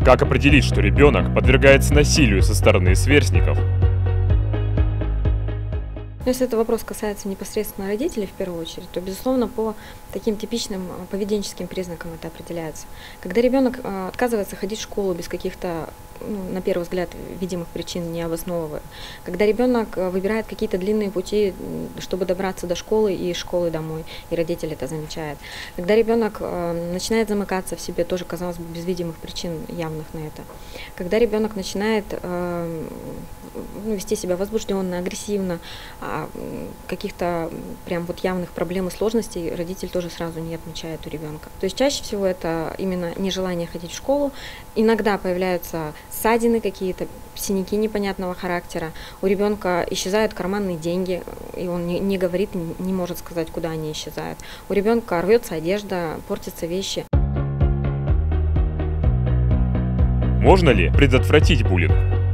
Как определить, что ребенок подвергается насилию со стороны сверстников? Если этот вопрос касается непосредственно родителей в первую очередь, то, безусловно, по таким типичным поведенческим признакам это определяется. Когда ребенок отказывается ходить в школу без каких-то, на первый взгляд, видимых причин, не обосновывая, когда ребенок выбирает какие-то длинные пути, чтобы добраться до школы и из школы домой, и родитель это замечает, когда ребенок начинает замыкаться в себе, тоже, казалось бы, без видимых причин явных на это, когда ребенок начинает вести себя возбужденно, агрессивно, каких-то прям вот явных проблем и сложностей родитель тоже сразу не отмечает у ребенка. То есть чаще всего это именно нежелание ходить в школу. Иногда появляются ссадины какие-то, синяки непонятного характера. У ребенка исчезают карманные деньги, и он не говорит, не может сказать, куда они исчезают. У ребенка рвется одежда, портятся вещи. Можно ли предотвратить буллинг?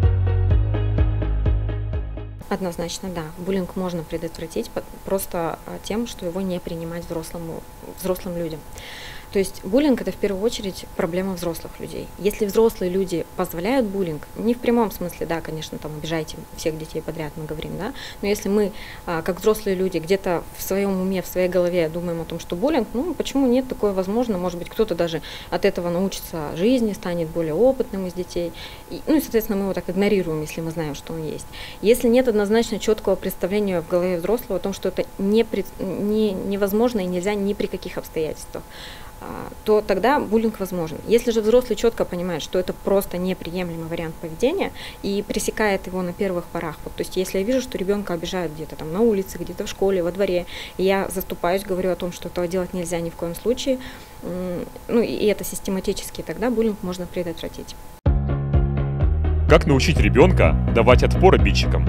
Однозначно, да. Буллинг можно предотвратить просто тем, что его не принимать взрослым людям. То есть буллинг – это в первую очередь проблема взрослых людей. Если взрослые люди позволяют буллинг, не в прямом смысле, да, конечно, там обижайте всех детей подряд, мы говорим, да, но если мы, как взрослые люди, где-то в своем уме, в своей голове думаем о том, что буллинг, почему нет, такое возможно, может быть, кто-то даже от этого научится жизни, станет более опытным из детей, и соответственно, мы его так игнорируем, если мы знаем, что он есть. Если нет однозначно четкого представления в голове взрослого о том, что это невозможно и нельзя ни при каких обстоятельствах, то тогда буллинг возможен. Если же взрослый четко понимает, что это просто неприемлемый вариант поведения и пресекает его на первых порах, то есть если я вижу, что ребенка обижают где-то там на улице, где-то в школе, во дворе, и я заступаюсь, говорю о том, что этого делать нельзя ни в коем случае, и это систематически, тогда буллинг можно предотвратить. Как научить ребенка давать отпор обидчикам?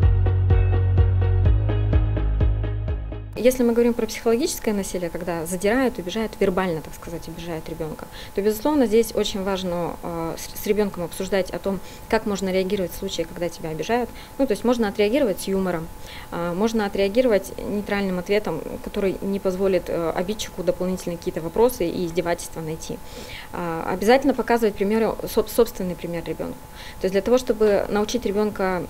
Если мы говорим про психологическое насилие, когда задирают, обижают, вербально, так сказать, обижают ребенка, то, безусловно, здесь очень важно с ребенком обсуждать о том, как можно реагировать в случае, когда тебя обижают. То есть можно отреагировать с юмором, можно отреагировать нейтральным ответом, который не позволит обидчику дополнительные какие-то вопросы и издевательства найти. Обязательно показывать собственный пример ребенку. То есть для того, чтобы научить ребенка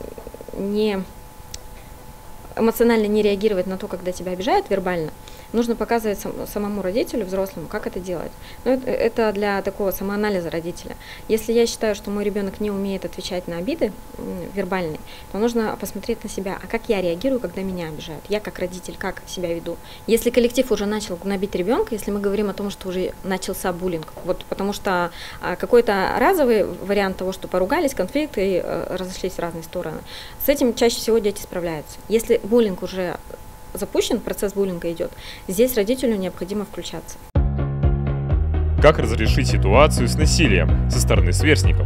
эмоционально не реагировать на то, когда тебя обижают вербально, нужно показывать самому родителю, взрослому, как это делать. Это для такого самоанализа родителя. Если я считаю, что мой ребенок не умеет отвечать на обиды вербальные, то нужно посмотреть на себя, а как я реагирую, когда меня обижают. Я как родитель, как себя веду. Если коллектив уже начал гнобить ребенка, если мы говорим о том, что уже начался буллинг, потому что какой-то разовый вариант того, что поругались, конфликты и разошлись в разные стороны, с этим чаще всего дети справляются. Если буллинг уже запущен, процесс буллинга идет, здесь родителю необходимо включаться. Как разрешить ситуацию с насилием со стороны сверстников?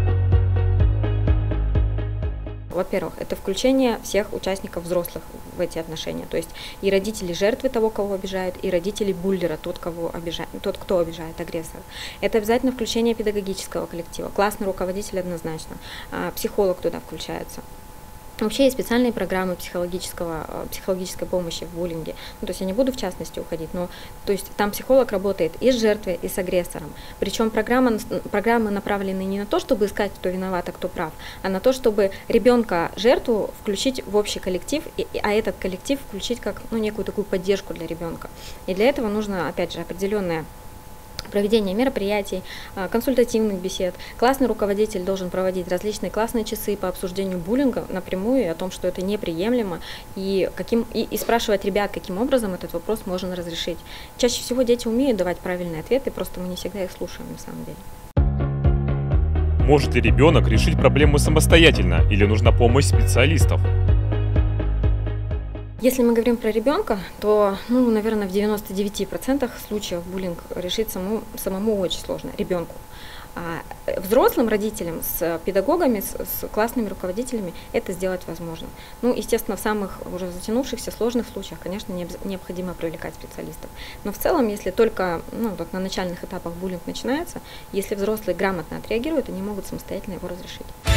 Во-первых, это включение всех участников взрослых в эти отношения, то есть и родители жертвы того, кого обижают, и родители буллера, тот, кто обижает агрессора. Это обязательно включение педагогического коллектива, классный руководитель однозначно, психолог туда включается. Вообще есть специальные программы психологической помощи в буллинге. То есть я не буду в частности уходить, но то есть там психолог работает и с жертвой, и с агрессором. Причем программы направлены не на то, чтобы искать, кто виноват, а кто прав, а на то, чтобы ребенка-жертву включить в общий коллектив, а этот коллектив включить как некую такую поддержку для ребенка. И для этого нужно, опять же, определенное проведение мероприятий, консультативных бесед. Классный руководитель должен проводить различные классные часы по обсуждению буллинга напрямую и о том, что это неприемлемо, и спрашивать ребят, каким образом этот вопрос можно разрешить. Чаще всего дети умеют давать правильные ответы, просто мы не всегда их слушаем на самом деле. Может ли ребенок решить проблему самостоятельно или нужна помощь специалистов? Если мы говорим про ребенка, то, наверное, в 99% случаев буллинг решить самому очень сложно, ребенку. А взрослым родителям с педагогами, с классными руководителями это сделать возможно. Естественно, в самых уже затянувшихся сложных случаях, конечно, необходимо привлекать специалистов. Но в целом, если только на начальных этапах буллинг начинается, если взрослые грамотно отреагируют, они могут самостоятельно его разрешить.